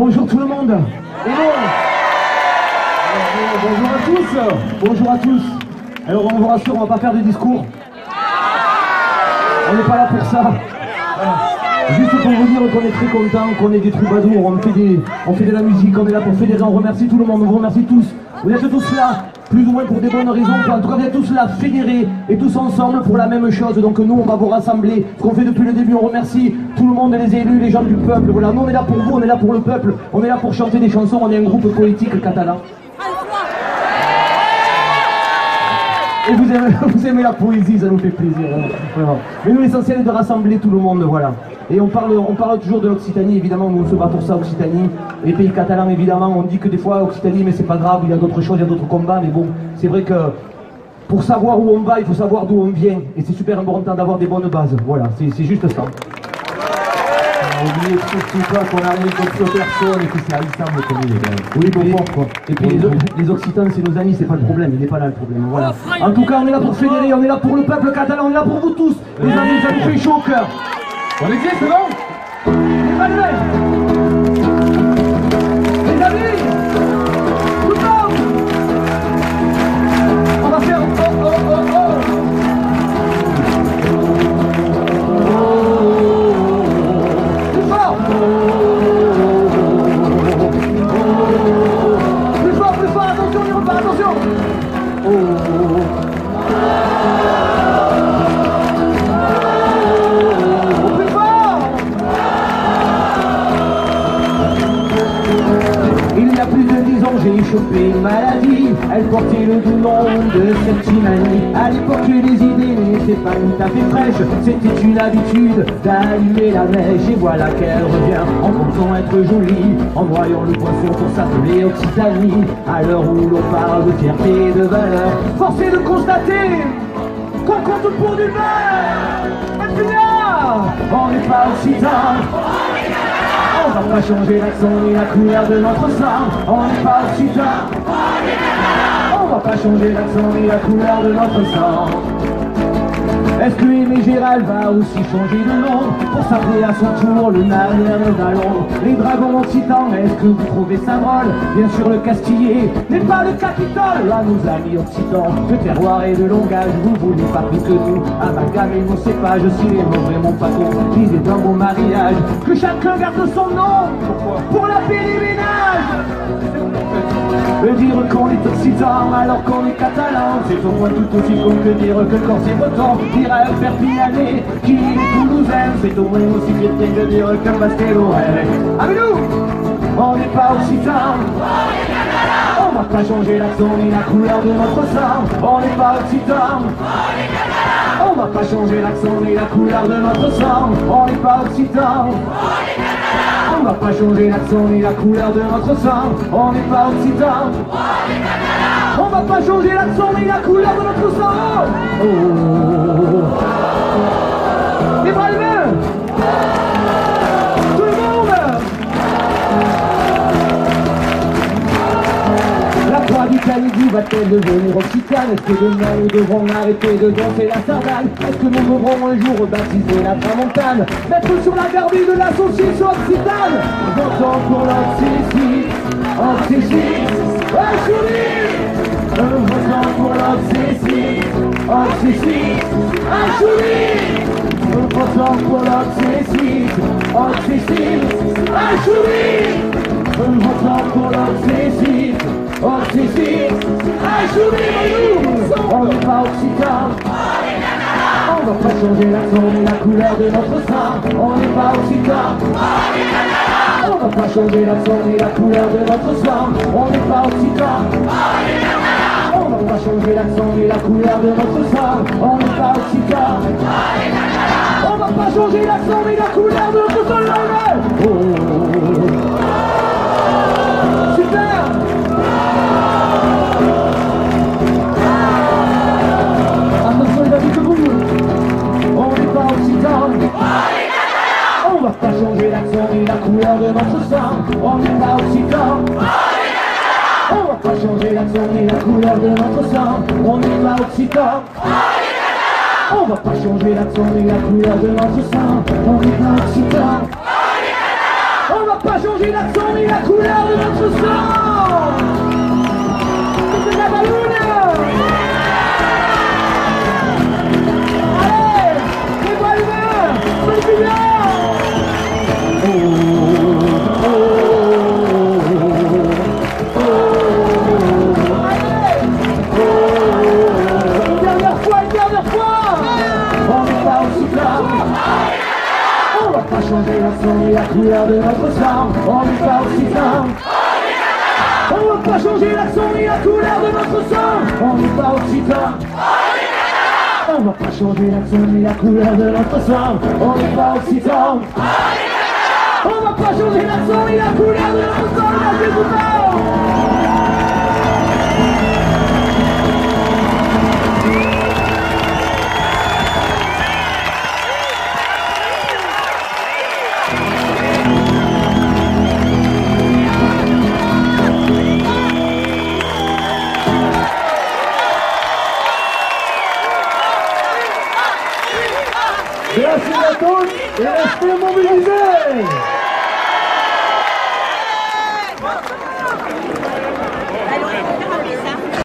Bonjour tout le monde. Hello. Bonjour à tous. Bonjour à tous. Alors on vous rassure, on va pas faire de discours. On n'est pas là pour ça. Juste pour vous dire qu'on est très content, qu'on est des troubadours, on fait de la musique, on est là pour fédérer, on remercie tout le monde, on vous remercie tous. Vous êtes tous là, plus ou moins pour des bonnes raisons, en tout cas vous êtes tous là fédérés et tous ensemble pour la même chose. Donc nous on va vous rassembler, ce qu'on fait depuis le début, on remercie tout le monde, les élus, les gens du peuple. Voilà, nous on est là pour vous, on est là pour le peuple, on est là pour chanter des chansons, on est un groupe politique catalan. Et vous aimez la poésie, ça nous fait plaisir. Vraiment. Mais nous l'essentiel est de rassembler tout le monde, voilà. Et on parle toujours de l'Occitanie, évidemment, nous on se bat pour ça, Occitanie. Les pays catalans, évidemment, on dit que des fois Occitanie, mais c'est pas grave, il y a d'autres choses, il y a d'autres combats, mais bon, c'est vrai que pour savoir où on va, il faut savoir d'où on vient. Et c'est super important d'avoir des bonnes bases, voilà, c'est juste ça. N'oubliez surtout pas qu'on arrive contre personne et que c'est ensemble qu'on est. Oui, bon, quoi. Et puis les Occitans, c'est nos amis, c'est pas le problème, il n'est pas là le problème, voilà. En tout cas, on est là pour fédérer, on est là pour le peuple catalan, on est là pour vous tous. Les amis, ça nous fait chaud au cœur. On existe, c'est bon? Emmanuel! Les amis! Tout le monde! On va faire oh oh oh oh! Plus fort! Plus fort, attention, on y repart, attention! J'ai chopé une maladie, elle portait le doux nom de septimanie. À l'époque les idées n'étaient pas tout à fait fraîches, c'était une habitude d'allumer la mèche. Et voilà qu'elle revient en pensant être jolie, en broyant le poisson pour s'appeler Occitanie. À l'heure où l'on parle de fierté et de valeur, force est de constater qu'on compte pour du beurre. On n'est pas occitan. On va pas changer l'accent ni la couleur de notre sang. On n'est pas occitan. On va pas changer l'accent ni la couleur de notre sang. Est-ce que Aimé Gérald va aussi changer de nom pour s'appeler à son tour le navire de ballon? Les dragons occitans, est-ce que vous trouvez ça drôle? Bien sûr le Castillet n'est pas le Capitole. Là nos amis occitans, de terroir et de langage, vous voulez pas plus que nous amalgamer nos cépages. Si les mots vraiment pas cons, disez dans vos mariages que chacun garde son nom. Pourquoi? Pour la paix des ménages. De dire qu'on est occitan alors qu'on est catalan, c'est au moins tout aussi con que dire que le corps c'est breton. Dire à un Perpignanais qui est toulousain, c'est au moins aussi crétin que dire qu'un basquet-lorrain. Avec nous, on n'est pas occitan. On va pas changer l'accent ni la couleur de notre sang. On n'est pas occitan. On va pas changer l'accent ni la couleur de notre sang. On n'est pas occitan. On va pas changer l'accent ni la couleur de notre sang. On n'est pas occitan. On va pas changer l'accent ni la couleur de notre sang. Oh. Les bras levés. Tout le monde. La croix du Canidi va-t-elle devenir occitane? Est-ce que demain nous devrons arrêter de danser la sardane? Est-ce que nous devrons un jour baptiser la tramontane? Mettre sur la garbie de la saucisse occitane? Votons pour l'Occitanie, Occitanie, Occitanie. Votons pour l'Occitanie, Occitanie, Occitanie. Votons pour l'Occitanie, Occitanie, Occitanie. Votons pour l'Occitanie, Occitanie, Occitanie. On n'est pas occitan. On va pas changer l'accent ni la couleur de notre sang. On n'est pas occitan. On va pas changer l'accent ni la couleur de notre sang. On n'est pas occitan. On va pas changer l'accent ni la couleur de notre sang. On n'est pas occitan. On va pas changer l'accent ni la couleur de notre sang. Oh. Super. Attention les amis, que vous. On n'est pas occitan. On va pas changer l'accent ni la couleur de notre sang. On n'est pas occitan. On va pas changer l'accent ni la couleur de notre sang. On n'est pas occitan. On va pas changer l'accent ni la couleur de notre sang. On n'est pas occitan. On va pas changer changer l'accent et la couleur de notre sang. C'est de la balloune. Allez, lève-moi les mains, fais du bien. Une dernière fois. On n'est pas aussi fort. On va pas changer l'accent et la couleur de notre sang. On n'est pas aussi fort. On va pas changer l'accent et la couleur de notre sang. On n'est pas aussi fort. On va pas changer l'accent et la couleur de notre sang. On n'est pas aussi fort. On va pas changer l'accent et la couleur de notre sang. Lâchez-vous pas. Merci à tous et restez mobilisés.